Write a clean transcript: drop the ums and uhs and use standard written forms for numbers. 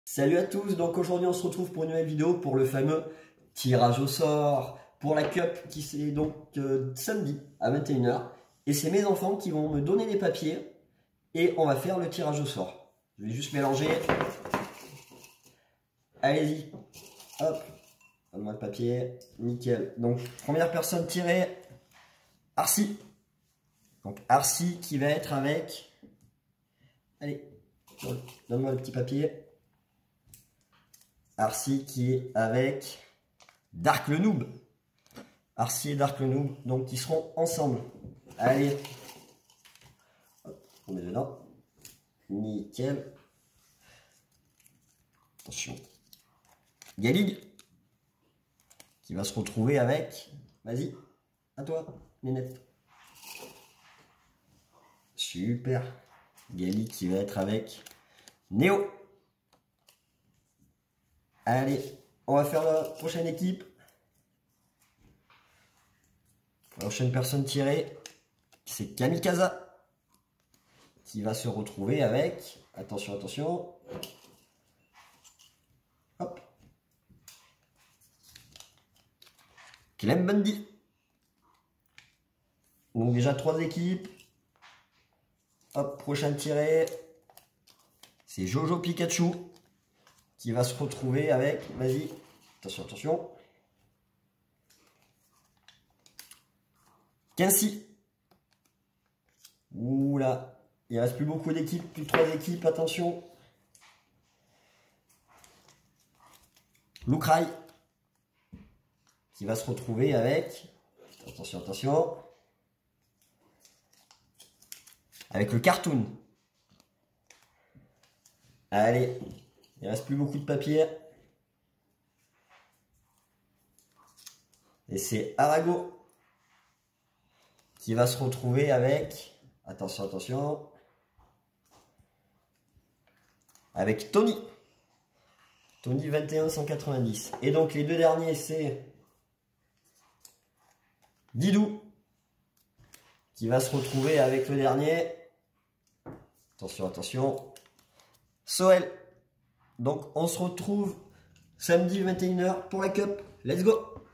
Salut à tous, donc aujourd'hui on se retrouve pour une nouvelle vidéo pour le fameux tirage au sort pour la Cup qui c'est donc samedi à 21h et c'est mes enfants qui vont me donner les papiers et on va faire le tirage au sort. Je vais juste mélanger. Allez-y, hop, donne-moi le papier, nickel. Donc première personne tirée, Arcy. Donc Arcy qui va être avec, allez, donne-moi le petit papier. Arcy qui est avec Dark le Noob. Arcy et Dark le Noob, donc ils seront ensemble. Allez, hop, on est dedans. Nickel. Attention. Galig qui va se retrouver avec. Vas-y, à toi, Nénette. Super. Galig qui va être avec Néo. Allez, on va faire la prochaine équipe. La prochaine personne tirée, c'est Kamikaza qui va se retrouver avec, attention, attention, hop, Clem Bundy. Donc déjà 3 équipes. Hop, prochaine tirée, c'est Jojo Pikachu qui va se retrouver avec, vas-y, attention, attention, Quincy. Oula, il reste plus beaucoup d'équipes, plus que 3 équipes, attention. Lucraï qui va se retrouver avec, attention, attention, avec le Cartoon. Allez, il reste plus beaucoup de papier. Et c'est Arago qui va se retrouver avec, attention, attention, avec Tony. Tony 21 190. Et donc les deux derniers, c'est Didou qui va se retrouver avec le dernier. Attention, attention. Soel. Donc on se retrouve samedi 21h pour la Cup. Let's go!